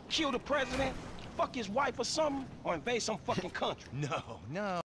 Kill the president, fuck his wife or something, or invade some fucking country. No, no.